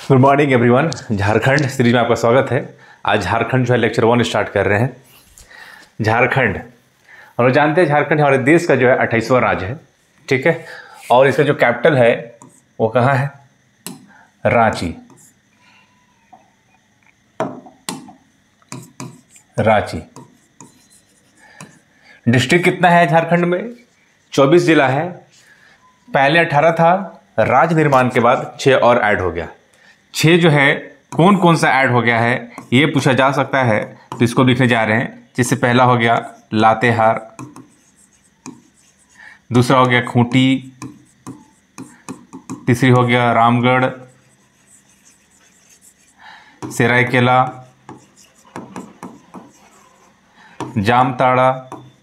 Good morning everyone. Jharkhand series में आपका स्वागत है। आज झारखंड जो है लेक्चर 1 स्टार्ट कर रहे हैं। झारखंड हम लोग जानते हैं झारखंड हमारे देश का जो है 28वां राज्य है, ठीक है। और इसका जो कैपिटल है वो कहाँ है? रांची। रांची। डिस्ट्रिक्ट कितना है झारखंड में? 24 जिला है। पहले 18 था, राज्य निर्माण के बाद 6 और ऐड हो गया। 6 जो है कौन कौन सा ऐड हो गया है ये पूछा जा सकता है, तो इसको लिखने जा रहे हैं। जिससे पहला हो गया लातेहार, दूसरा हो गया खूंटी, तीसरी हो गया रामगढ़, सरायकेला, जामताड़ा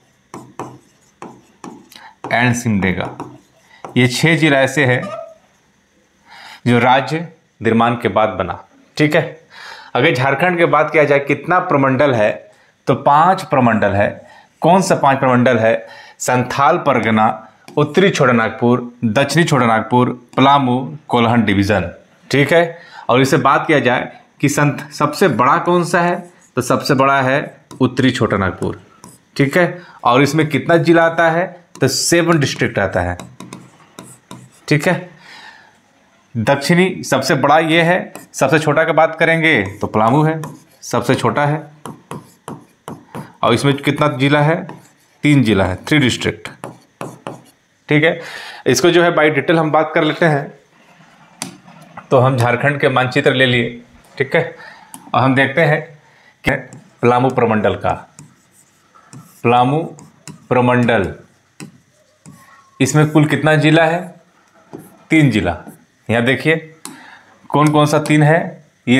एंड सिमडेगा। ये 6 जिला ऐसे हैं जो राज्य निर्माण के बाद बना, ठीक है। अगर झारखंड की बात किया जाए कितना प्रमंडल है, तो 5 प्रमंडल है। कौन सा 5 प्रमंडल है? संथाल परगना, उत्तरी छोटानागपुर, दक्षिणी छोटानागपुर, पलामू, कोल्हान डिवीज़न, ठीक है। और इससे बात किया जाए कि सबसे बड़ा कौन सा है, तो सबसे बड़ा है उत्तरी छोटानागपुर, ठीक है। और इसमें कितना जिला आता है? तो 7 डिस्ट्रिक्ट आता है, ठीक है। दक्षिणी सबसे बड़ा ये है। सबसे छोटा की बात करेंगे तो पलामू है, सबसे छोटा है। और इसमें कितना जिला है? 3 जिला है, 3 डिस्ट्रिक्ट, ठीक है। इसको जो है बाई डिटेल हम बात कर लेते हैं। तो हम झारखंड के मानचित्र ले लिए, ठीक है। और हम देखते हैं कि पलामू प्रमंडल का, पलामू प्रमंडल, इसमें कुल कितना जिला है? 3 जिला। यहाँ देखिए कौन कौन सा 3 है? ये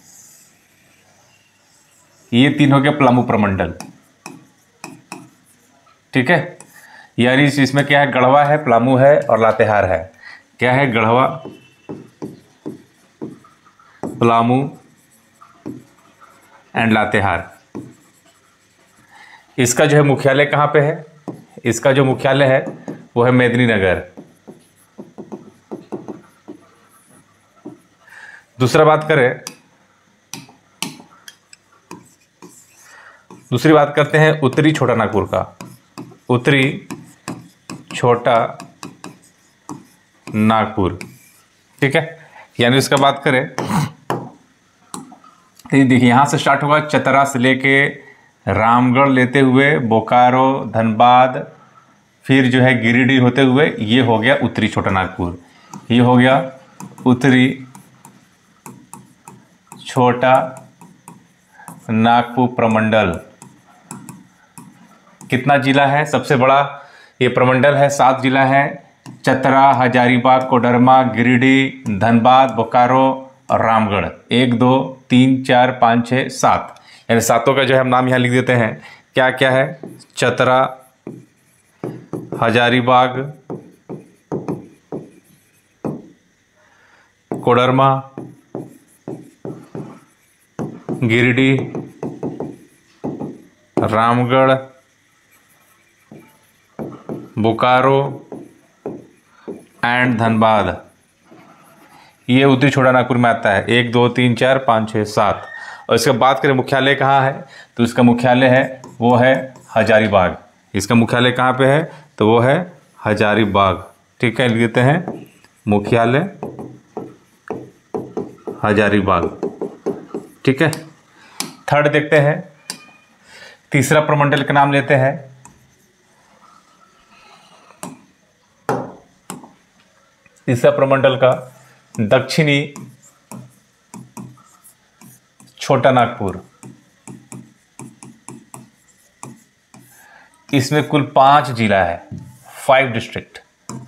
3 हो गया पलामू प्रमंडल, ठीक है। यानी इसमें क्या है? गढ़वा है, पलामू है और लातेहार है। क्या है? गढ़वा, पलामू एंड लातेहार। इसका जो है मुख्यालय कहाँ पे है? इसका जो मुख्यालय है वो है मेदिनीनगर। दूसरी बात करते हैं उत्तरी छोटानागपुर का। उत्तरी छोटा नागपुर, ठीक है। यानी इसका बात करें तो देखिए यहाँ से स्टार्ट होगा, चतरा से लेके रामगढ़ लेते हुए बोकारो, धनबाद, फिर जो है गिरिडीह होते हुए ये हो गया उत्तरी छोटानागपुर। ये हो गया उत्तरी छोटा नागपुर प्रमंडल। कितना जिला है? सबसे बड़ा ये प्रमंडल है, 7 जिला है। चतरा, हजारीबाग, कोडरमा, गिरिडीह, धनबाद, बोकारो और रामगढ़। 1 2 3 4 5 6 7, यानी 7 का जो है हम नाम यहाँ लिख देते हैं। क्या क्या है? चतरा, हजारीबाग, कोडरमा, गिरिडीह, रामगढ़, बोकारो एंड धनबाद। ये उत्तरी छोटानागपुर में आता है। 1 2 3 4 5 6 7। और इसके बात करें मुख्यालय कहाँ है, तो इसका मुख्यालय है वो है हजारीबाग। इसका मुख्यालय कहाँ पे है? तो वो है हजारीबाग, ठीक है। लिख देते हैं मुख्यालय हजारीबाग, ठीक है। थर्ड देखते हैं, तीसरा प्रमंडल का नाम लेते हैं। तीसरा प्रमंडल का दक्षिणी छोटा नागपुर। इसमें कुल 5 जिला है, 5 डिस्ट्रिक्ट।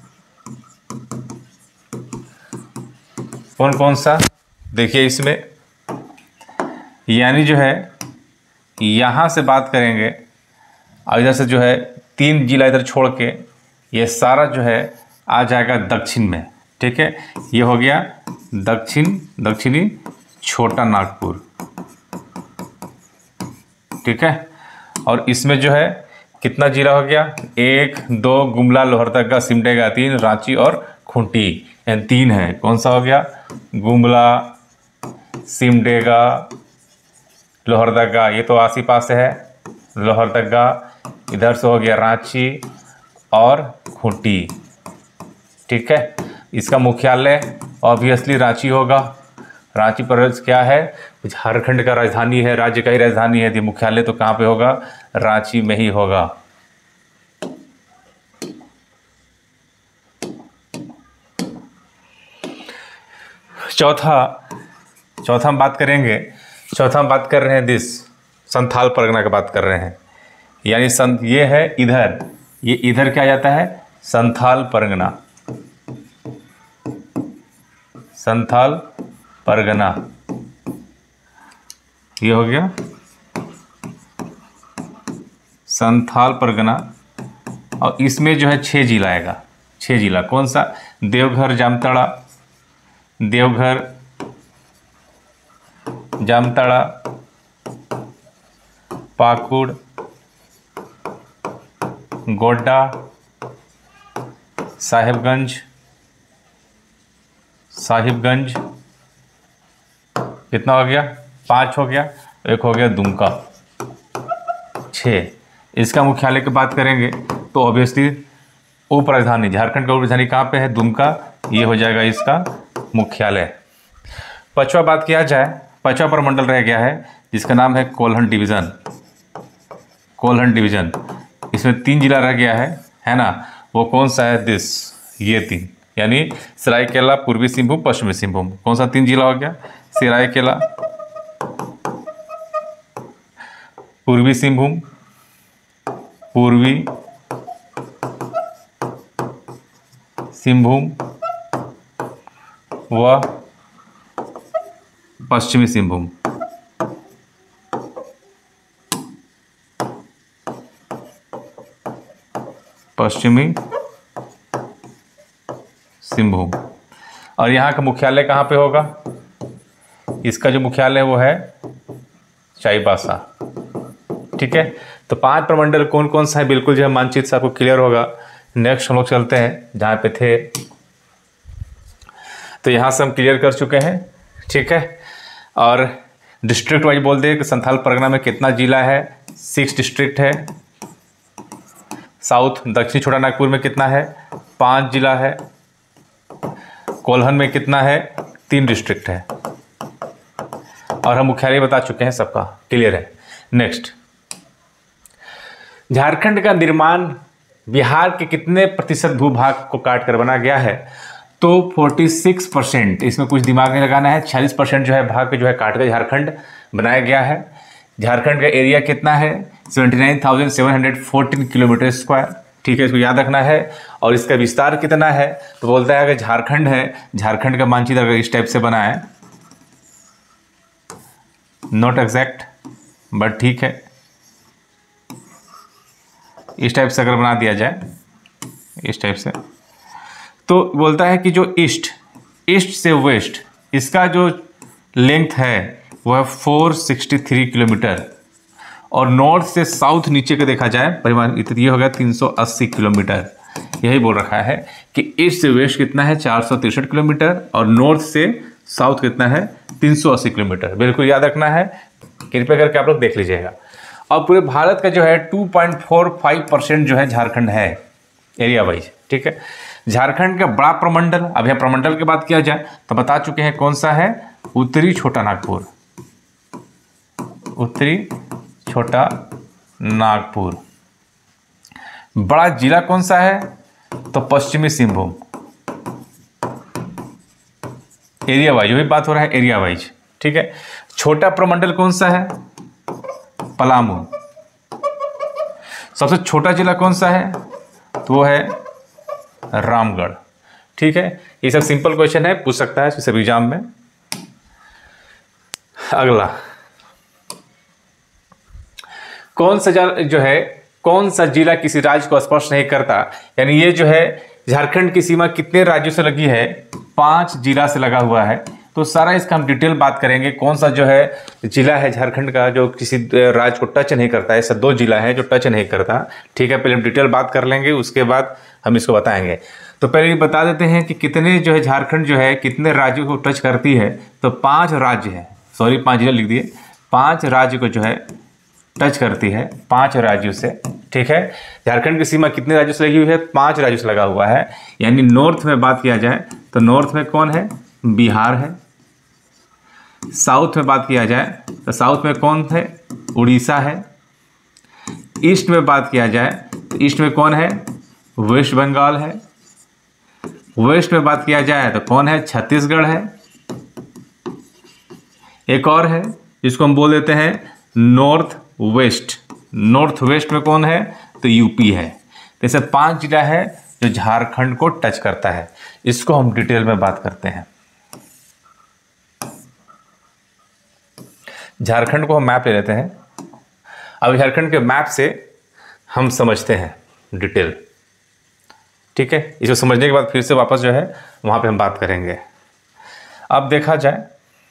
कौन कौन सा? देखिए इसमें यानी जो है यहाँ से बात करेंगे और इधर से जो है 3 जिला इधर छोड़ के ये सारा जो है आ जाएगा दक्षिण में, ठीक है। ये हो गया दक्षिणी छोटा नागपुर, ठीक है। और इसमें जो है कितना जिला हो गया? 1 2 गुमला, लोहरदगा, सिमडेगा 3, रांची और खूंटी, यानी 3 है। कौन सा हो गया? गुमला, सिमडेगा, लोहरदगा, ये तो आस ही पास है, लोहरदगा। इधर से हो गया रांची और खूंटी, ठीक है। इसका मुख्यालय ऑब्वियसली रांची होगा। रांची प्रदेश क्या है, झारखंड का राजधानी है, राज्य का ही राजधानी है, तो मुख्यालय तो कहाँ पे होगा, रांची में ही होगा। चौथा हम बात करेंगे, चौथा हम बात कर रहे हैं संथाल परगना की बात कर रहे हैं, यानी ये है इधर, ये इधर क्या जाता है, संथाल परगना, संथाल परगना, ये हो गया संथाल परगना। और इसमें जो है 6 जिला आएगा, 6 जिला। कौन सा, देवघर, जामताड़ा, देवघर, जामताड़ा, पाकुड़, गोड्डा, साहिबगंज, कितना हो गया, 5 हो गया, एक हो गया दुमका, 6। इसका मुख्यालय की बात करेंगे तो ऑब्वियसली उप राजधानी, झारखंड का उप राजधानी कहाँ पे है, दुमका, ये हो जाएगा इसका मुख्यालय। 5वां बात किया जाए, 5वां प्रमंडल रह गया है जिसका नाम है कोल्हन डिवीज़न, कोल्हन डिवीज़न। इसमें 3 जिला रह गया है ना, वो कौन सा है, ये 3, यानी सरायकेला, पूर्वी सिंहभूम, पश्चिमी सिंहभूम। कौन सा 3 जिला हो गया, सरायकेला, पूर्वी सिंहभूम, पूर्वी सिंहभूम व पश्चिमी सिंहभूम। पश्चिमी सिंहभूम। और यहाँ का मुख्यालय कहाँ पे होगा, इसका जो मुख्यालय वो है चाईबासा, ठीक है। तो 5 प्रमंडल कौन कौन सा है, बिल्कुल जो है मानचित्र से आपको क्लियर होगा। नेक्स्ट हम लोग चलते हैं जहाँ पे थे, तो यहाँ से हम क्लियर कर चुके हैं, ठीक है। और डिस्ट्रिक्ट वाइज बोल दे कि संथाल परगना में कितना जिला है, 6 डिस्ट्रिक्ट है। साउथ दक्षिण छोटा नागपुर में कितना है, 5 जिला है। कोल्हन में कितना है, 3 डिस्ट्रिक्ट है। और हम मुख्यालय बता चुके हैं, सबका क्लियर है। नेक्स्ट, झारखंड का निर्माण बिहार के कितने प्रतिशत भूभाग को काट कर बना गया है, तो 46%। इसमें कुछ दिमाग नहीं लगाना है, 46% जो है भाग जो है काट कर झारखंड बनाया गया है। झारखंड का एरिया कितना है, 79,714 किलोमीटर स्क्वायर, ठीक है, इसको याद रखना है। और इसका विस्तार कितना है, तो बोलता है अगर झारखंड है, झारखंड का मानचित्र अगर इस टाइप से बना है, नॉट एग्जैक्ट बट ठीक है, इस टाइप से अगर बना दिया जाए, इस टाइप से, तो बोलता है कि जो ईस्ट से वेस्ट इसका जो लेंथ है वो है 463 किलोमीटर, और नॉर्थ से साउथ नीचे का देखा जाए परिमाण, ये हो गया 380 किलोमीटर। यही बोल रखा है कि ईस्ट से वेस्ट कितना है, 463 किलोमीटर, और नॉर्थ से साउथ कितना है, 380 किलोमीटर। बिल्कुल याद रखना है, कृपया करके आप लोग देख लीजिएगा। और पूरे भारत का जो है 2.45% जो है झारखंड है एरिया वाइज, ठीक है। झारखंड का बड़ा प्रमंडल, अब यहाँ प्रमंडल की बात किया जाए तो बता चुके हैं कौन सा है, उत्तरी छोटा नागपुर, उत्तरी छोटा नागपुर। बड़ा जिला कौन सा है, तो पश्चिमी सिंहभूम, एरिया वाइज वही बात हो रहा है, एरिया वाइज, ठीक है। छोटा प्रमंडल कौन सा है, पलामू। सबसे छोटा जिला कौन सा है, तो वो है रामगढ़, ठीक है। ये सब सिंपल क्वेश्चन है, पूछ सकता है सब एग्जाम में। अगला, कौन सा जिला किसी राज्य को स्पर्श नहीं करता, यानी ये जो है झारखंड की सीमा कितने राज्यों से लगी है, 5 जिला से लगा हुआ है। तो सारा इसका हम डिटेल बात करेंगे, कौन सा जो है जिला है झारखंड का जो किसी राज्य को टच नहीं करता है। ऐसा 2 जिला है जो टच नहीं करता, ठीक है। पहले हम डिटेल बात कर लेंगे, उसके बाद हम इसको बताएंगे। तो पहले ये बता देते हैं कि कितने जो है झारखंड जो है कितने राज्यों को टच करती है, तो 5 राज्य है, सॉरी 5 जिला लिख दिए, 5 राज्य को जो है टच करती है, 5 राज्यों से। ठीक है, झारखंड की सीमा कितने राज्यों से लगी हुई है? 5 राज्यों से लगा हुआ है। यानी नॉर्थ में बात किया जाए तो नॉर्थ में कौन है? बिहार है। साउथ में बात किया जाए तो साउथ में कौन है? उड़ीसा है। ईस्ट में बात किया जाए तो ईस्ट में कौन है? वेस्ट बंगाल है। वेस्ट में बात किया जाए तो कौन है? छत्तीसगढ़ है। एक और है जिसको हम बोल देते हैं नॉर्थ वेस्ट। नॉर्थ वेस्ट में कौन है? तो यूपी है। तो ऐसे 5 जिला है जो झारखंड को टच करता है। इसको हम डिटेल में बात करते हैं। झारखंड को हम मैप ले लेते हैं। अब झारखंड के मैप से हम समझते हैं डिटेल। ठीक है, इसको समझने के बाद फिर से वापस जो है वहां पे हम बात करेंगे। अब देखा जाए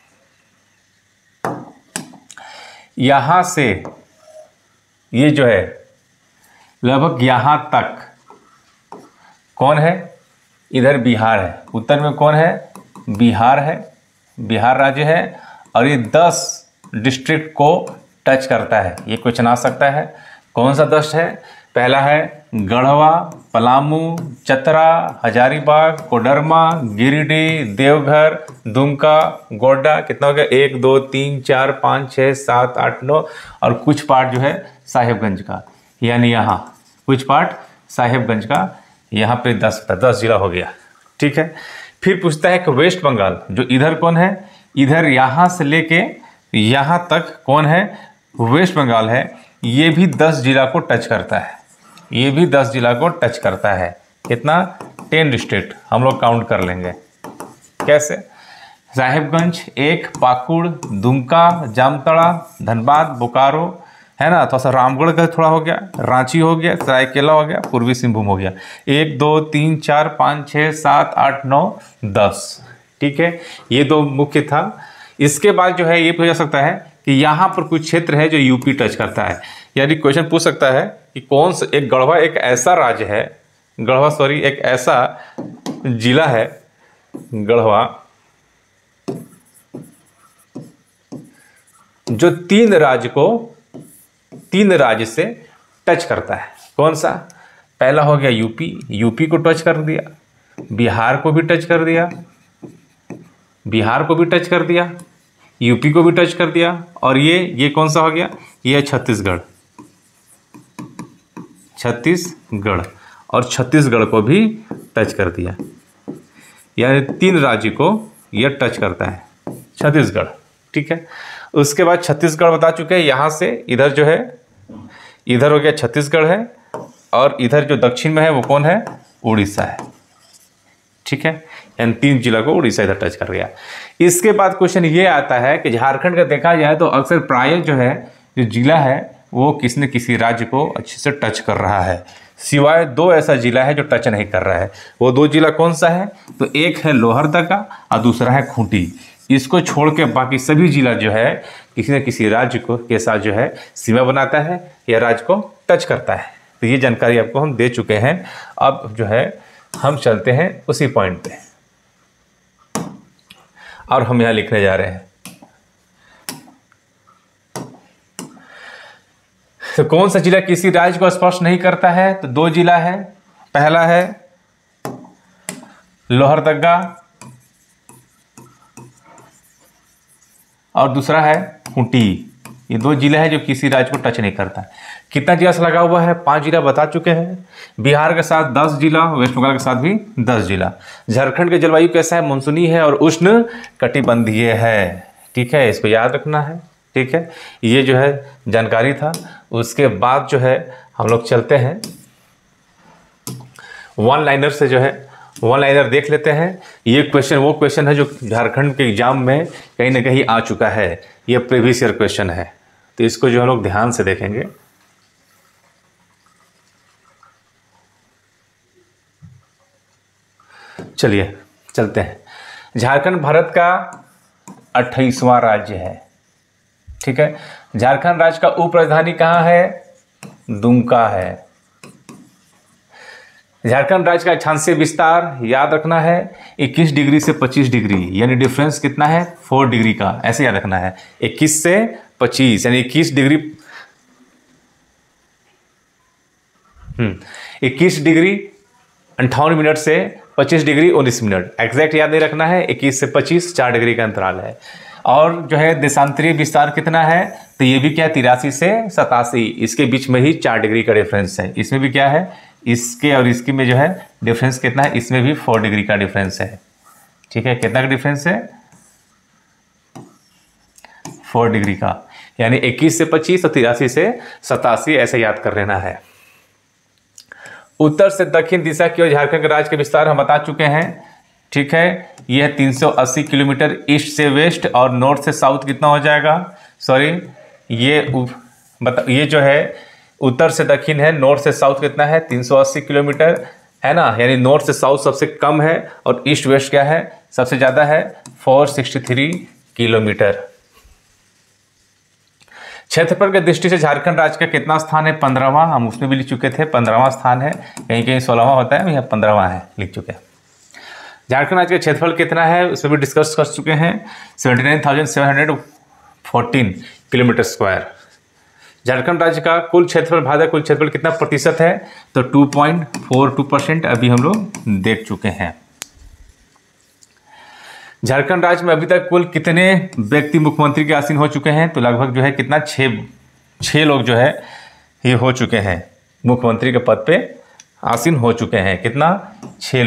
यहां से ये जो है लगभग यहां तक कौन है? इधर बिहार है। उत्तर में कौन है? बिहार है, बिहार राज्य है। और ये 10 डिस्ट्रिक्ट को टच करता है। ये क्वेश्चन आ सकता है। कौन सा 10 है? पहला है गढ़वा, पलामू, चतरा, हजारीबाग, कोडरमा, गिरिडीह, देवघर, दुमका, गोड्डा। कितना हो गया? 1 2 3 4 5 6 7 8 9 और कुछ पार्ट जो है साहेबगंज का, यानी यहाँ कुछ पार्ट साहेबगंज का। यहाँ पे 10 जिला हो गया। ठीक है, फिर पूछता है कि वेस्ट बंगाल जो इधर कौन है? इधर यहाँ से लेके यहाँ तक कौन है? वेस्ट बंगाल है। ये भी 10 जिला को टच करता है। ये भी 10 जिला को टच करता है। कितना? 10 डिस्ट्रिक्ट हम लोग काउंट कर लेंगे। कैसे? साहेबगंज 1, पाकुड़, दुमका, जामताड़ा, धनबाद, बोकारो, है ना, थोड़ा सा रामगढ़ का थोड़ा हो गया, रांची हो गया, सरायकेला हो गया, पूर्वी सिंहभूम हो गया। 1 2 3 4 5 6 7 8 9 10। ठीक है, ये 2 मुख्य था। इसके बाद जो है ये पूछा जा सकता है कि यहाँ पर कुछ क्षेत्र है जो यूपी टच करता है। यानी क्वेश्चन पूछ सकता है कि कौन सा एक गढ़वा एक ऐसा राज्य है, गढ़वा सॉरी एक ऐसा जिला है, गढ़वा, जो 3 राज्य से टच करता है। कौन सा? पहला हो गया यूपी, यूपी को टच कर दिया, बिहार को भी टच कर दिया, बिहार को भी टच कर दिया, यूपी को भी टच कर दिया। और ये कौन सा हो गया? ये है छत्तीसगढ़, छत्तीसगढ़, और छत्तीसगढ़ को भी टच कर दिया। यानी 3 राज्य को यह टच करता है, छत्तीसगढ़। ठीक है, उसके बाद छत्तीसगढ़ बता चुके हैं। यहाँ से इधर जो है, इधर हो गया छत्तीसगढ़ है, और इधर जो दक्षिण में है वो कौन है? उड़ीसा है। ठीक है, यानी 3 जिला को उड़ीसा इधर टच कर गया। इसके बाद क्वेश्चन ये आता है कि झारखंड का देखा जाए तो अक्सर प्राय जो है जो जिला है वो किसी न किसी राज्य को अच्छे से टच कर रहा है, सिवाय 2 ऐसा जिला है जो टच नहीं कर रहा है। वो 2 जिला कौन सा है? तो एक है लोहरदगा और दूसरा है खूंटी। इसको छोड़ के बाकी सभी जिला जो है किसी न किसी राज्य को के साथ जो है सीमा बनाता है या राज्य को टच करता है। तो ये जानकारी आपको हम दे चुके हैं। अब जो है हम चलते हैं उसी पॉइंट पे, और हम यहाँ लिखने जा रहे हैं। तो कौन सा जिला किसी राज्य को स्पर्श नहीं करता है? तो 2 जिला है। पहला है लोहरदगा और दूसरा है खूंटी। ये 2 जिला है जो किसी राज्य को टच नहीं करता। कितना जिला से लगा हुआ है? 5 जिला बता चुके हैं। बिहार के साथ 10 जिला, वेस्ट बंगाल के साथ भी 10 जिला। झारखंड के जलवायु कैसा है? मानसूनी है और उष्ण कटिबंधीय है। ठीक है, इसको याद रखना है। ठीक है, ये जो है जानकारी था। उसके बाद जो है हम लोग चलते हैं 1 लाइनर से, जो है 1 लाइनर देख लेते हैं। ये क्वेश्चन वो क्वेश्चन है जो झारखंड के एग्जाम में कहीं ना कहीं आ चुका है। ये प्रीवियस ईयर क्वेश्चन है, तो इसको जो हम लोग ध्यान से देखेंगे। चलिए चलते हैं। झारखंड भारत का 28वां राज्य है। ठीक है, झारखंड राज्य का उप राजधानी कहाँ है? दुमका है। झारखंड राज्य का अक्षांशीय विस्तार याद रखना है 21 डिग्री से 25 डिग्री, यानी डिफरेंस कितना है 4 डिग्री का, ऐसे याद रखना है। 21 से 25 यानी 21 डिग्री 21 डिग्री 58 मिनट से 25 डिग्री 19 मिनट, एग्जैक्ट याद नहीं रखना है। 21 से 25 4 डिग्री का अंतराल है। और जो है देशांतरीय विस्तार कितना है, तो ये भी क्या है 83 से 87, इसके बीच में ही 4 डिग्री का डिफरेंस है। इसमें भी क्या है, इसके और इसकी में जो है डिफरेंस कितना है, इसमें भी 4 डिग्री का डिफरेंस है। ठीक है, कितना का डिफरेंस है 4 डिग्री का, यानी 21 से 25 और 83 से 87 ऐसे याद कर लेना है। उत्तर से दक्षिण दिशा की ओर झारखंड राज्य के विस्तार हम बता चुके हैं। ठीक है, यह 380 किलोमीटर ईस्ट से वेस्ट और नॉर्थ से साउथ कितना हो जाएगा, सॉरी ये जो है उत्तर से दक्षिण है, नॉर्थ से साउथ कितना है 380 किलोमीटर है ना, यानी नॉर्थ से साउथ सबसे कम है और ईस्ट वेस्ट क्या है सबसे ज़्यादा है 463 किलोमीटर। क्षेत्रफल की दृष्टि से झारखंड राज्य का कितना स्थान है 15वां, हम उसमें भी लिख चुके थे 15वां स्थान है, कहीं कहीं 16वां होता है, यहाँ 15वां है लिख चुके हैं। झारखंड राज्य का क्षेत्रफल कितना है उसमें भी डिस्कस कर चुके हैं 79,714 किलोमीटर स्क्वायर। झारखंड राज्य का कुल क्षेत्रफल भारत कुल क्षेत्रफल कितना प्रतिशत है, तो 2.42% अभी हम लोग देख चुके हैं। झारखंड राज्य में अभी तक कुल कितने व्यक्ति मुख्यमंत्री के आसीन हो चुके हैं, तो लगभग जो है कितना 6 लोग जो है ये हो चुके हैं, मुख्यमंत्री के पद पे आसीन हो चुके हैं। कितना 6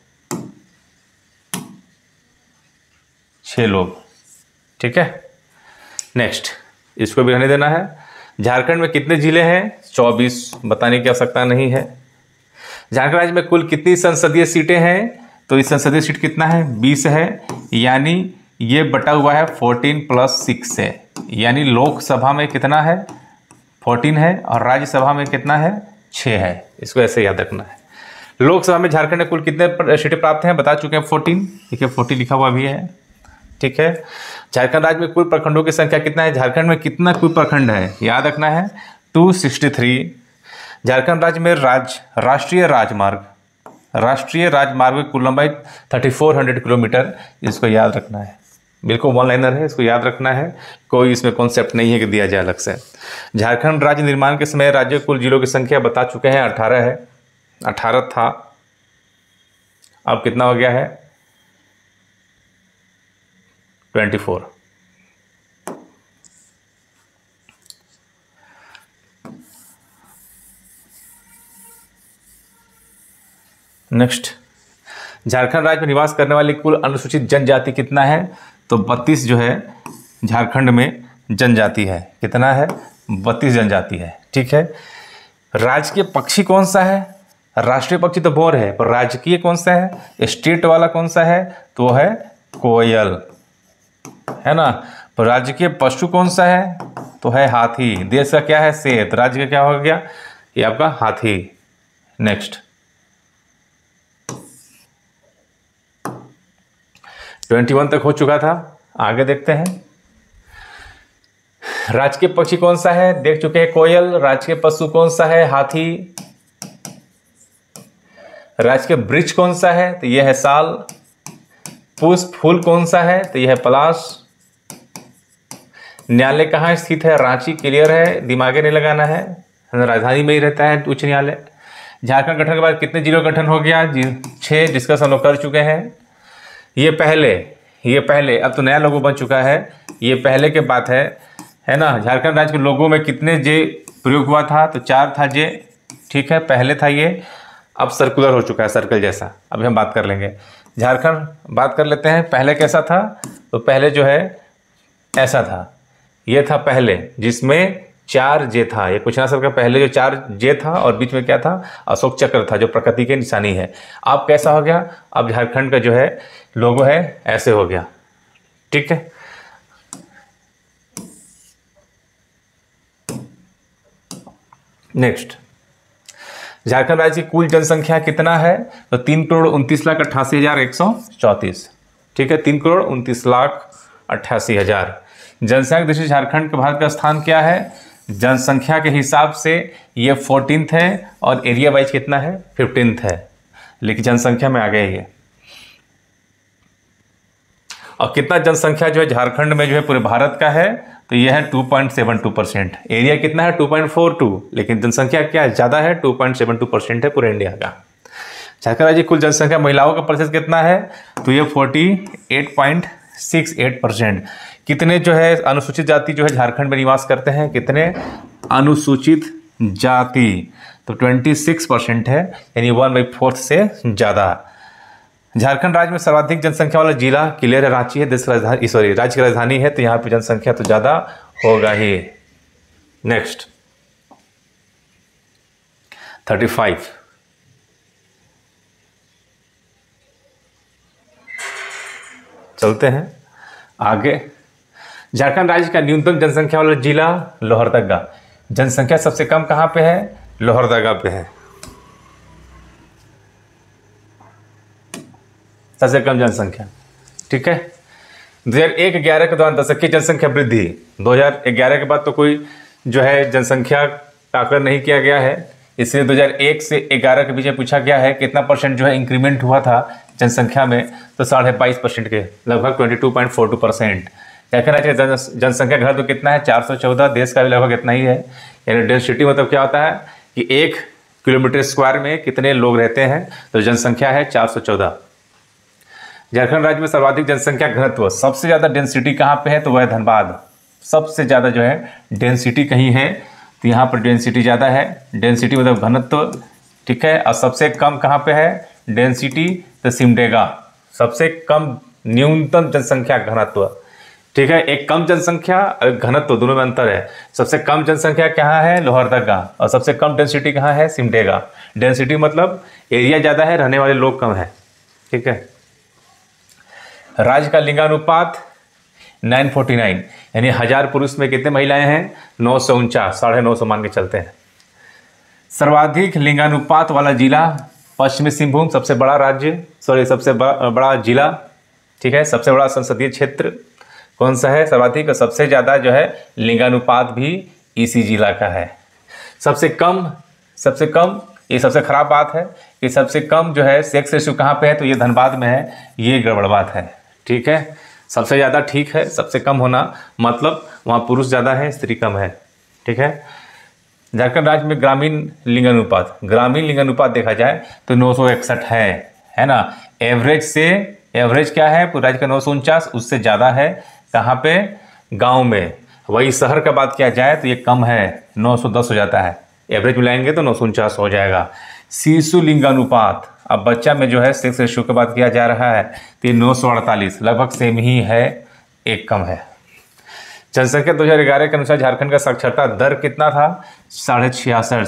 लोग। ठीक है, नेक्स्ट इसको भी रहने देना है। झारखंड में कितने जिले हैं 24, बताने की आवश्यकता नहीं है। झारखंड राज्य में कुल कितनी संसदीय सीटें हैं, तो इस संसदीय सीट कितना है 20 है, यानी ये बटा हुआ है 14 + 6 से, यानी लोकसभा में कितना है 14 है और राज्यसभा में कितना है 6 है। इसको ऐसे याद रखना है। लोकसभा में झारखंड ने कुल कितने सीटें प्राप्त हैं बता चुके हैं 14, ठीक है 40 लिखा हुआ भी है। ठीक है, झारखंड राज्य में कुल प्रखंडों की संख्या कितना है, झारखंड में कितना कुल प्रखंड है याद रखना है 263। झारखंड राज्य में राष्ट्रीय राजमार्ग की कुल लंबाई 3400 किलोमीटर, इसको याद रखना है, बिल्कुल वन लाइनर है, इसको याद रखना है, कोई इसमें कॉन्सेप्ट नहीं है कि दिया जाए अलग से। झारखंड राज्य निर्माण के समय राज्य कुल जिलों की संख्या बता चुके हैं 18 है, 18 था, अब कितना हो गया है 24। नेक्स्ट, झारखंड राज्य में निवास करने वाली कुल अनुसूचित जनजाति कितना है, तो 32 जो है झारखंड में जनजाति है। कितना है 32 जनजाति है। ठीक है, राजकीय पक्षी कौन सा है, राष्ट्रीय पक्षी तो मोर है, पर राजकीय कौन सा है, स्टेट वाला कौन सा है, तो वो है कोयल, है ना। पर राजकीय पशु कौन सा है, तो है हाथी। देश का क्या है शेर, राज्य का क्या हो गया ये आपका हाथी। नेक्स्ट 21 तक हो चुका था, आगे देखते हैं। राजकीय पक्षी कौन सा है देख चुके हैं कोयल, राजकीय पशु कौन सा है हाथी, राजकीय वृक्ष कौन सा है तो यह है साल, पुष्प फूल कौन सा है तो यह है पलाश, न्यायालय कहाँ स्थित है रांची, क्लियर है, दिमागे नहीं लगाना है, राजधानी में ही रहता है उच्च न्यायालय। झारखंड गठन के बाद कितने जिलों का गठन हो गया 6, डिस्कस हम लोग कर चुके हैं। ये पहले अब तो नया लोगो बन चुका है, ये पहले के बात है ना। झारखंड राज्य के लोगों में कितने जे प्रयोग हुआ था तो 4 था जे, ठीक है पहले था ये, अब सर्कुलर हो चुका है सर्कल जैसा, अभी हम बात कर लेंगे। झारखंड बात कर लेते हैं, पहले कैसा था तो पहले जो है ऐसा था, ये था पहले जिसमें 4 जे था, ये कुछ ना सर का पहले जो 4 जे था और बीच में क्या था अशोक चक्र था जो प्रकृति की निशानी है। अब कैसा हो गया, अब झारखंड का जो है लोगो है ऐसे हो गया। ठीक है, नेक्स्ट झारखंड राज्य की कुल जनसंख्या कितना है तो 3,29,88,134। ठीक है 3,29,88,000। जनसंख्या की दृष्टि से झारखंड के भारत का स्थान क्या है जनसंख्या के हिसाब से ये 14th है और एरिया वाइज कितना है 15th है, लेकिन जनसंख्या में आ गया ये। और कितना जनसंख्या जो है झारखंड में जो है पूरे भारत का है, तो यह है 2.72%। एरिया कितना है 2.42, लेकिन जनसंख्या क्या ज़्यादा है 2.72% है पूरे इंडिया का। झारखंड राज्य कुल जनसंख्या महिलाओं का प्रतिशत कितना है, तो ये 48.68%। कितने जो है अनुसूचित जाति जो है झारखंड में निवास करते हैं, कितने अनुसूचित जाति, तो 26% है, यानी 1/4 से ज़्यादा। झारखंड राज्य में सर्वाधिक जनसंख्या वाला जिला क्लियर है रांची है, देश की राजधानी राज्य की राजधानी है, तो यहाँ पे जनसंख्या तो ज़्यादा होगा ही। नेक्स्ट 35, चलते हैं आगे। झारखंड राज्य का न्यूनतम जनसंख्या वाला जिला लोहरदगा। जनसंख्या सबसे कम कहाँ पे है, लोहरदगा पे है, सबसे कम जनसंख्या। ठीक है, 2001-11 के दौरान दशक की जनसंख्या वृद्धि। 2011 के बाद तो कोई जो है जनसंख्या का आकलन नहीं किया गया है, इसलिए 2001 से 11 के बीच में पूछा गया है कितना परसेंट जो है इंक्रीमेंट हुआ था जनसंख्या में, तो 22.5% के लगभग 22.42%। झारखंड राज्य का जनसंख्या घनत्व कितना है 414, देश का भी लगभग इतना ही है। यानी डेंसिटी मतलब क्या होता है कि 1 किलोमीटर स्क्वायर में कितने लोग रहते हैं, तो जनसंख्या है 414। झारखंड राज्य में सर्वाधिक जनसंख्या घनत्व, सबसे ज़्यादा डेंसिटी कहाँ पे है, तो वह है धनबाद। सबसे ज़्यादा जो है डेंसिटी कहीं है, तो यहाँ पर डेंसिटी ज़्यादा है। डेंसिटी मतलब घनत्व, ठीक है। और सबसे कम कहाँ पे है डेंसिटी, तो सिमडेगा। सबसे कम न्यूनतम जनसंख्या घनत्व, ठीक है। एक कम जनसंख्या और घनत्व दोनों में अंतर है। सबसे कम जनसंख्या कहाँ है, लोहरदगा, और सबसे कम डेंसिटी कहाँ है, सिमडेगा। डेंसिटी मतलब एरिया ज़्यादा है, रहने वाले लोग कम है, ठीक है। राज्य का लिंगानुपात 949, यानी 1000 पुरुष में कितने महिलाएं हैं, 949, 950 मान के चलते हैं। सर्वाधिक लिंगानुपात वाला जिला पश्चिमी सिंहभूम, सबसे बड़ा राज्य, सबसे बड़ा जिला, ठीक है। सबसे बड़ा संसदीय क्षेत्र कौन सा है, सर्वाधिक, और सबसे ज़्यादा जो है लिंगानुपात भी इसी जिला का है। सबसे कम, ये सबसे खराब बात है कि सबसे कम जो है सेक्स रेशियो कहाँ पे है, तो ये धनबाद में है, ये गड़बड़ बात है, ठीक है। सबसे ज़्यादा ठीक है, सबसे कम होना मतलब वहाँ पुरुष ज़्यादा है, स्त्री कम है, ठीक है। झारखंड राज्य में ग्रामीण लिंगानुपात देखा जाए तो 961 है ना। एवरेज क्या है, पूरे राज्य का 949, उससे ज़्यादा है कहाँ पे, गांव में। वही शहर का बात किया जाए तो ये कम है, 910 हो जाता है। एवरेज मिलाएंगे तो 949 हो जाएगा। शिशु लिंगानुपात, अब बच्चा में जो है सेक्स रेशियो की बात किया जा रहा है तो ये 948, लगभग सेम ही है, एक कम है। जनसंख्या 2011 के अनुसार झारखंड का साक्षरता दर कितना था, 66.5,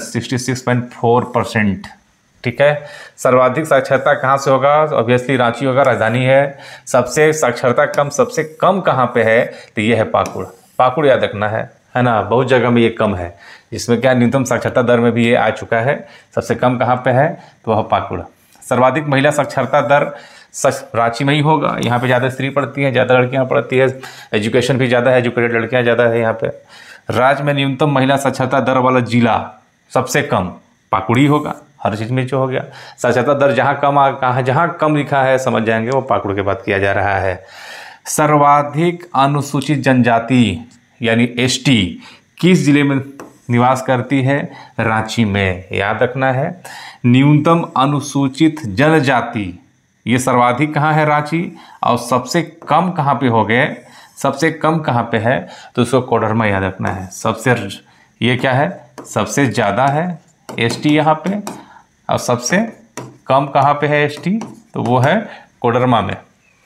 66.4%, ठीक है। सर्वाधिक साक्षरता कहाँ से होगा, ऑब्वियसली रांची होगा, राजधानी है। सबसे साक्षरता कम, सबसे कम कहाँ पे है, तो ये है पाकुड़ याद रखना है ना। बहुत जगह में ये कम है, जिसमें क्या न्यूनतम साक्षरता दर में भी ये आ चुका है। सबसे कम कहाँ पे है, तो वह पाकुड़। सर्वाधिक महिला साक्षरता दर रांची में ही होगा, यहाँ पे ज़्यादा स्त्री पढ़ती हैं, ज़्यादा लड़कियाँ पढ़ती है, एजुकेशन भी ज़्यादा है, एजुकेटेड लड़कियाँ ज़्यादा है यहाँ पे। राज्य में न्यूनतम महिला साक्षरता दर वाला जिला सबसे कम पाकुड़ ही होगा, हर चीज़ में जो हो गया। साक्षरता दर जहाँ कम लिखा है समझ जाएंगे वो पाकुड़ की बात किया जा रहा है। सर्वाधिक अनुसूचित जनजाति यानी ST किस जिले में निवास करती है, रांची में, याद रखना है। न्यूनतम अनुसूचित जनजाति ये सर्वाधिक कहाँ है, रांची, और सबसे कम कहाँ पे हो गए, सबसे कम कहाँ पे है, तो उसको कोडरमा याद रखना है। सबसे ये क्या है, सबसे ज़्यादा है ST यहाँ पे, और सबसे कम कहाँ पे है ST, तो वो है कोडरमा में।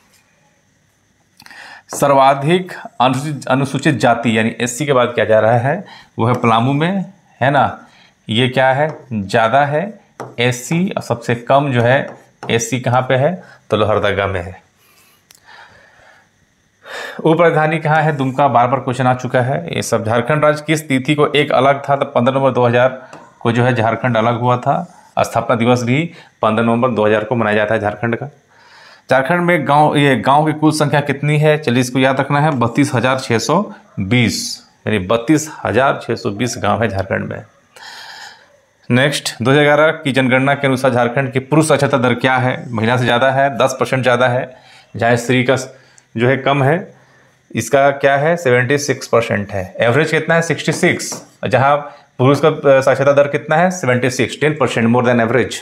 सर्वाधिक अनुसूचित जाति यानी SC की बात किया जा रहा है, वो है पलामू में, है ना। ये क्या है, ज़्यादा है SC, और सबसे कम जो है SC कहाँ पे है, तो लोहरदगा में है। उप राजधानी कहाँ है, दुमका, बार बार क्वेश्चन आ चुका है ये सब। झारखंड राज्य किस तिथि को एक अलग था, तो 15 नवंबर 2000 को जो है झारखंड अलग हुआ था। स्थापना दिवस भी 15 नवंबर 2000 को मनाया जाता है झारखंड का। झारखंड में गांव की कुल संख्या कितनी है, चलिए इसको याद रखना है, 32,620, यानी 32,620 गांव है झारखंड में। नेक्स्ट, 2011 की जनगणना के अनुसार झारखंड की पुरुष साक्षरता दर क्या है? महिला से ज़्यादा है, 10% ज़्यादा है, जहाँ स्त्री का जो है कम है, इसका क्या है 76% है। एवरेज कितना है 66, जहाँ पुरुष का साक्षरता दर कितना है 76, 10% मोर देन एवरेज।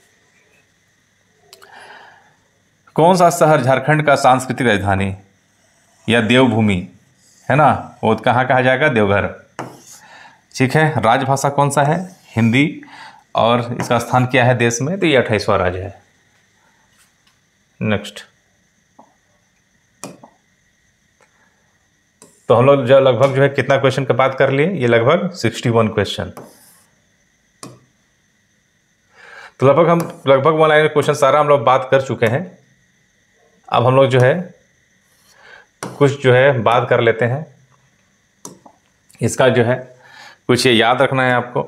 कौन सा शहर झारखंड का सांस्कृतिक राजधानी या देवभूमि है ना, वो कहाँ कहा जाएगा? देवघर। ठीक है। राजभाषा कौन सा है? हिंदी। और इसका स्थान क्या है देश में? तो ये 28वां राज्य है। नेक्स्ट, तो हम लोग जो लगभग जो है कितना क्वेश्चन का बात कर लिए? ये लगभग 61 क्वेश्चन। तो लगभग 1 लाइन क्वेश्चन सारा हम लोग बात कर चुके हैं। अब हम लोग जो है कुछ जो है बात कर लेते हैं। इसका जो है कुछ ये याद रखना है आपको।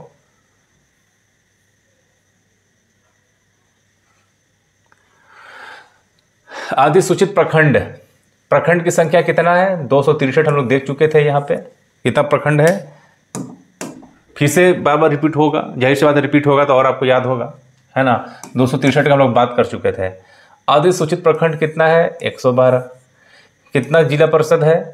अधिसूचित प्रखंड, प्रखंड की संख्या कितना है? 263 हम लोग देख चुके थे। यहाँ पे कितना प्रखंड है? फिर से बार बार रिपीट होगा, जाहिर सी बात है रिपीट होगा तो और आपको याद होगा, है ना। 263 का हम लोग बात कर चुके थे। अधिसूचित प्रखंड कितना है? 112। कितना जिला परिषद है?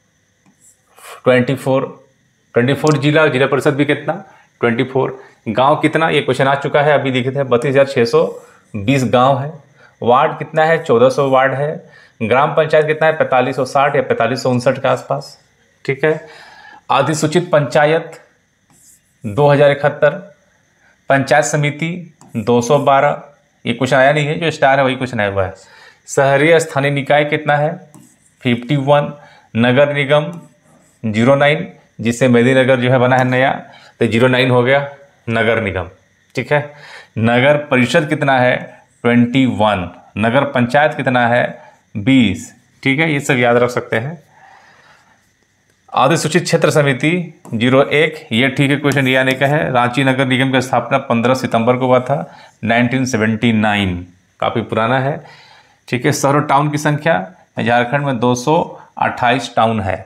24 जिला परिषद भी कितना? 24। गांव कितना? ये क्वेश्चन आ चुका है, अभी लिखे थे 32,620 गांव है। वार्ड कितना है? 1400 वार्ड है। ग्राम पंचायत कितना है? 4560 या 4559 के आसपास। ठीक है। अधिसूचित पंचायत 2071। पंचायत समिति 212। ये क्वेश्चन आया नहीं है, जो स्टार है वही क्वेश्चन आया हुआ है। शहरी स्थानीय निकाय कितना है? 51। नगर निगम 09, जिससे मेदिनीनगर जो है बना है नया, तो 09 हो गया नगर निगम। ठीक है। नगर परिषद कितना है? 21। नगर पंचायत कितना है? 20। ठीक है, ये सब याद रख सकते हैं। अधिसूचित क्षेत्र समिति 01, ये ठीक है, क्वेश्चन ये आने का है। रांची नगर निगम की स्थापना 15 सितंबर को हुआ था 1979, काफ़ी पुराना है। ठीक है। शहर और टाउन की संख्या झारखंड में 228 टाउन है।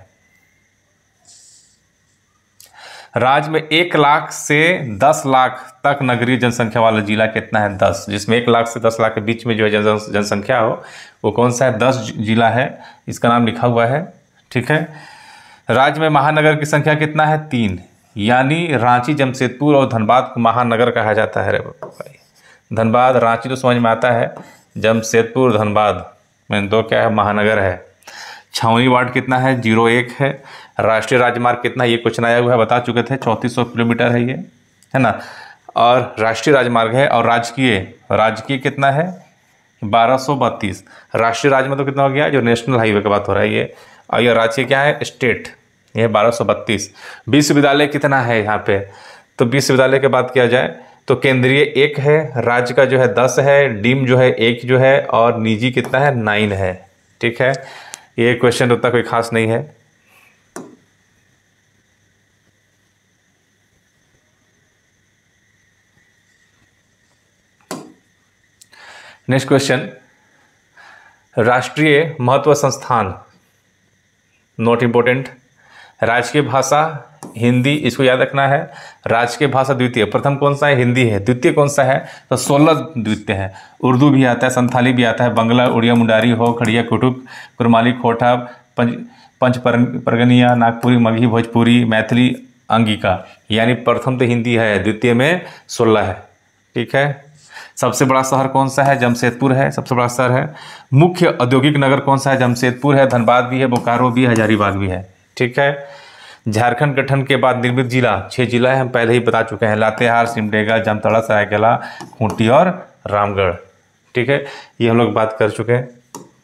राज्य में 1 लाख से 10 लाख तक नगरीय जनसंख्या वाला जिला कितना है? 10। जिसमें 1 लाख से 10 लाख के बीच में जो है जनसंख्या हो, वो कौन सा है? 10 जिला है, इसका नाम लिखा हुआ है। ठीक है। राज्य में महानगर की संख्या कितना है? 3, यानी रांची, जमशेदपुर और धनबाद को महानगर कहा जाता है। रे भाई, धनबाद रांची तो समझ में आता है, जमशेदपुर धनबाद में 2 क्या है? महानगर है। छावनी वार्ड कितना है? 01 है। राष्ट्रीय राजमार्ग कितना? ये क्वेश्चन आया हुआ है, बता चुके थे, 3400 किलोमीटर है ये, है ना। और राष्ट्रीय राजमार्ग है। और राजकीय कितना है? 1232। राष्ट्रीय राजमार्ग तो कितना हो गया? जो नेशनल हाईवे की बात हो रहा है ये। और ये राज्य क्या है? स्टेट, ये 1232। विश्वविद्यालय कितना है यहाँ पे? तो विश्वविद्यालय की बात किया जाए तो केंद्रीय 1 है, राज्य का जो है 10 है, डीम जो है 1 जो है, और निजी कितना है? 9 है। ठीक है। ये क्वेश्चन उतना कोई खास नहीं है। नेक्स्ट क्वेश्चन, राष्ट्रीय महत्व संस्थान, नोट इंपोर्टेंट। राजकीय भाषा हिंदी, इसको याद रखना है। राजकीय भाषा द्वितीय, प्रथम कौन सा है? हिंदी है। द्वितीय कौन सा है? तो 16 द्वितीय है। उर्दू भी आता है, संथाली भी आता है, बंगला, उड़िया, मुंडारी हो, खड़िया, कुटुक, कुरमाली, खोटा, पंच परगनिया, नागपुरी, मगही, भोजपुरी, मैथिली, अंगिका। यानी प्रथम तो हिंदी है, द्वितीय में 16 है। ठीक है। सबसे बड़ा शहर कौन सा है? जमशेदपुर है, सबसे बड़ा शहर है। मुख्य औद्योगिक नगर कौन सा है? जमशेदपुर है, धनबाद भी है, बोकारो भी है, हजारीबाग भी है। ठीक है। झारखंड गठन के बाद निर्मित जिला 6 जिला है, हम पहले ही बता चुके हैं, लातेहार, सिमडेगा, जामताड़ा, सरायकेला, खूंटी और रामगढ़। ठीक है, ये हम लोग बात कर चुके हैं।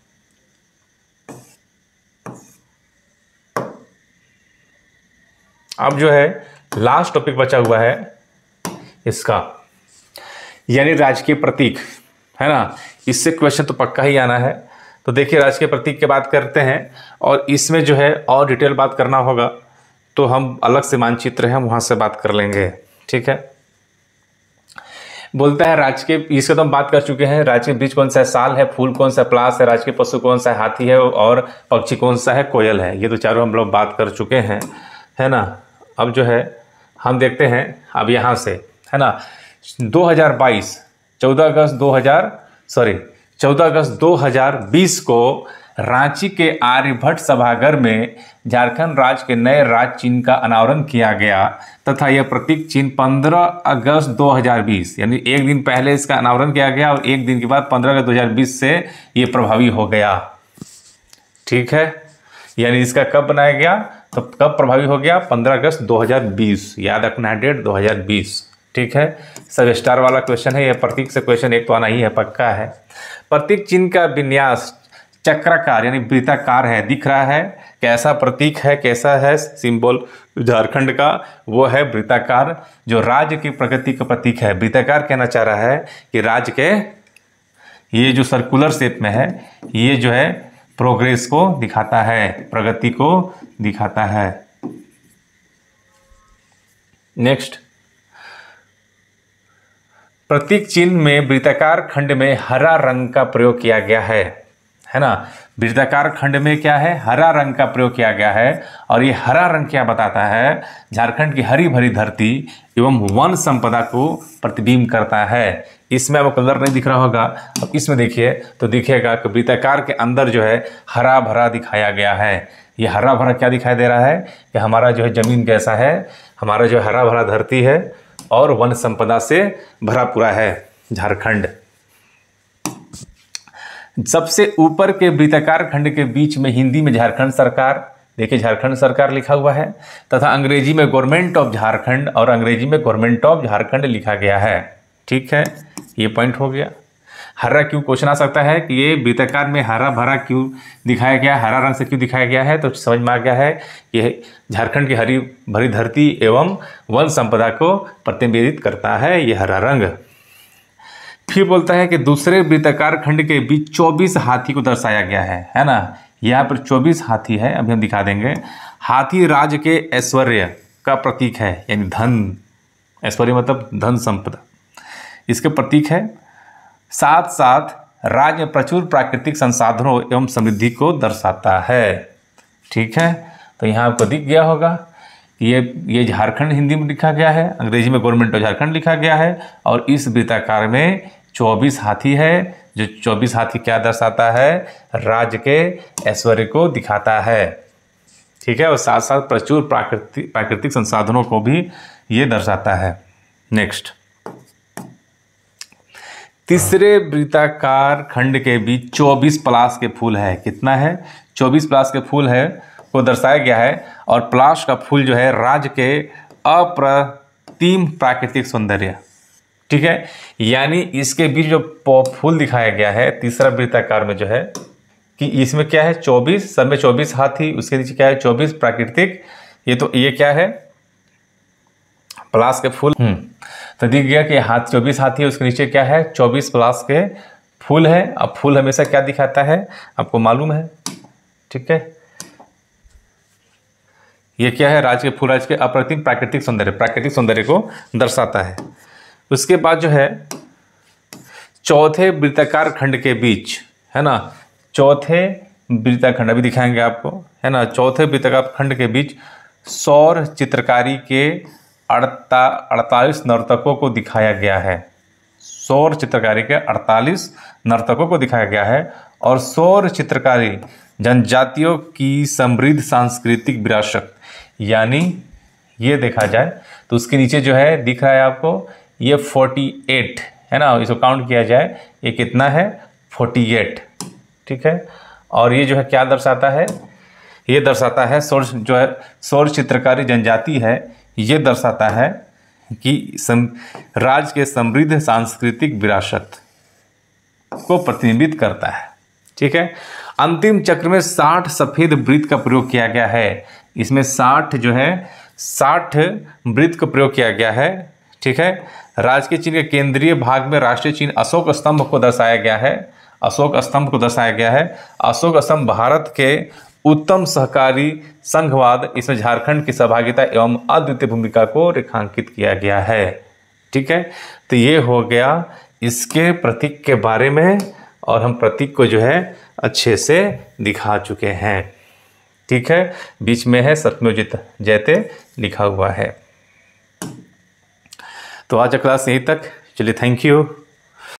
अब जो है लास्ट टॉपिक बचा हुआ है इसका, यानी राजकीय प्रतीक, है ना। इससे क्वेश्चन तो पक्का ही आना है। तो देखिए, राजकीय प्रतीक की बात करते हैं, और इसमें जो है और डिटेल बात करना होगा तो हम अलग से मानचित्र है वहाँ से बात कर लेंगे। ठीक है। बोलता है राजकीय, इसका तो हम बात कर चुके हैं। राजकीय वृक्ष कौन सा है? साल है। फूल कौन सा? पलाश है। राजकीय पशु कौन सा है? हाथी है। और पक्षी कौन सा है? कोयल है। ये तो चारों हम लोग बात कर चुके हैं, है ना। अब जो है हम देखते हैं अब यहाँ से, है ना, 2022 14 अगस्त 2020 को रांची के आर्यभट्ट सभागार में झारखंड राज्य के नए राज्य चिन्ह का अनावरण किया गया तथा यह प्रतीक चिन्ह 15 अगस्त 2020 यानी एक दिन पहले इसका अनावरण किया गया और एक दिन के बाद 15 अगस्त 2020 से ये प्रभावी हो गया। ठीक है, यानी इसका कब बनाया गया, तो कब प्रभावी हो गया, 15 अगस्त 2020, याद रखना है डेट 2020। ठीक है, सब स्टार वाला क्वेश्चन है, यह प्रतीक से क्वेश्चन एक तो आना ही है, पक्का है। प्रतीक चिन्ह का विन्यास चक्राकार यानी वृत्ताकार है, दिख रहा है, कैसा प्रतीक है, कैसा है सिंबल झारखंड का, वो है वृत्ताकार, जो राज्य की प्रगति का प्रतीक है। वृत्ताकार कहना चाह रहा है कि राज्य के ये जो सर्कुलर शेप में है, ये जो है प्रोग्रेस को दिखाता है, प्रगति को दिखाता है। नेक्स्ट, प्रतीक चिन्ह में वृत्ताकार खंड में हरा रंग का प्रयोग किया गया है ना। वृत्ताकार खंड में क्या है, हरा रंग का प्रयोग किया गया है, और ये हरा रंग क्या बताता है, झारखंड की हरी भरी धरती एवं वन संपदा को प्रतिबिंब करता है। इसमें अब कलर नहीं दिख रहा होगा, अब इसमें देखिए तो दिखेगा कि वृत्ताकार के अंदर जो है हरा भरा दिखाया गया है। ये हरा भरा क्या दिखाई दे रहा है कि हमारा जो है जमीन कैसा है, हमारा जो हरा भरा धरती है और वन संपदा से भरा पूरा है झारखंड। सबसे ऊपर के वृत्ताकार खंड के बीच में हिंदी में झारखंड सरकार, देखिए झारखंड सरकार लिखा हुआ है, तथा अंग्रेजी में गवर्नमेंट ऑफ झारखंड और अंग्रेजी में गवर्नमेंट ऑफ झारखंड लिखा गया है। ठीक है, ये पॉइंट हो गया। हरा क्यों क्वेश्चन आ सकता है कि ये वृत्ताकार में हरा भरा क्यों दिखाया गया, हरा रंग से क्यों दिखाया गया है, तो समझ में आ गया है ये झारखंड की हरी भरी धरती एवं वन संपदा को प्रतिनिधित्व करता है ये हरा रंग। फिर बोलता है कि दूसरे वृत्ताकार खंड के बीच 24 हाथी को दर्शाया गया है ना। यहाँ पर 24 हाथी है, अभी हम दिखा देंगे। हाथी राज्य के ऐश्वर्य का प्रतीक है, यानी धन, ऐश्वर्य मतलब धन संपदा, इसके प्रतीक है। साथ साथ राज्य में प्रचुर प्राकृतिक संसाधनों एवं समृद्धि को दर्शाता है। ठीक है, तो यहाँ आपको दिख गया होगा ये झारखंड हिंदी में लिखा गया है, अंग्रेजी में गवर्नमेंट ऑफ झारखंड लिखा गया है, और इस वृत्ताकार में 24 हाथी है, जो 24 हाथी क्या दर्शाता है, राज्य के ऐश्वर्य को दिखाता है। ठीक है, और साथ साथ प्रचुर प्राकृतिक संसाधनों को भी ये दर्शाता है। नेक्स्ट, तीसरे वृत्ताकार खंड के बीच 24 पलाश के फूल है। कितना है, 24 पलाश के फूल है को दर्शाया गया है, और पलाश का फूल जो है राज्य के अप्रतिम प्राकृतिक सौंदर्य। ठीक है, यानी इसके बीच जो फूल दिखाया गया है तीसरा वृत्ताकार में जो है कि इसमें क्या है 24, सब में 24 हाथी, उसके नीचे क्या है 24 प्राकृतिक, ये क्या है पलाश के फूल। तो दिख गया कि 24 हाथी है, उसके नीचे क्या है 24 पलाश के फूल है। अब फूल हमेशा क्या दिखाता है आपको मालूम है। ठीक है, ये क्या है, राज्य के फूल राज्य के अप्रतिम प्राकृतिक सौंदर्य को दर्शाता है। उसके बाद जो है चौथे वृत्ताकार खंड के बीच, है ना, चौथे वृत्ताखंड अभी दिखाएंगे आपको, है ना, चौथे वृत्ताकार खंड के बीच सौर चित्रकारी के 48 नर्तकों को दिखाया गया है। सौर चित्रकारी के 48 नर्तकों को दिखाया गया है, और सौर चित्रकारी जनजातियों की समृद्ध सांस्कृतिक विरासत, यानी ये देखा जाए तो उसके नीचे जो है दिख रहा है आपको ये 48 है ना, इसको काउंट किया जाए ये कितना है 48। ठीक है, और ये जो है क्या दर्शाता है, ये दर्शाता है सौर चित्रकारी जनजाति है, ये दर्शाता है कि राज्य के समृद्ध सांस्कृतिक विरासत को प्रतिबिंबित करता है। ठीक है, अंतिम चक्र में 60 सफेद वृत्त का प्रयोग किया गया है। इसमें 60 वृत्त का प्रयोग किया गया है। ठीक है, राजकीय चिन्ह के केंद्रीय भाग में राष्ट्रीय चिन्ह अशोक स्तंभ को दर्शाया गया है। अशोक स्तंभ को दर्शाया गया है। अशोक स्तंभ भारत के उत्तम सहकारी संघवाद, इसमें झारखंड की सहभागिता एवं अद्वितीय भूमिका को रेखांकित किया गया है। ठीक है, तो ये हो गया इसके प्रतीक के बारे में, और हम प्रतीक को जो है अच्छे से दिखा चुके हैं। ठीक है, बीच में है सत्यमेव जयते लिखा हुआ है। तो आज का क्लास यहीं तक। चलिए, थैंक यू।